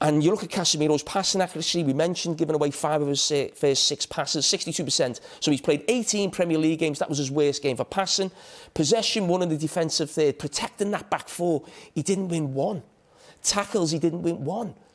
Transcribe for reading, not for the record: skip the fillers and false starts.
And you look at Casemiro's passing accuracy, we mentioned giving away 5 of his first 6 passes, 62%. So he's played 18 Premier League games. That was his worst game for passing. Possession, 1 in the defensive third. Protecting that back 4, he didn't win 1. Tackles, he didn't win 1.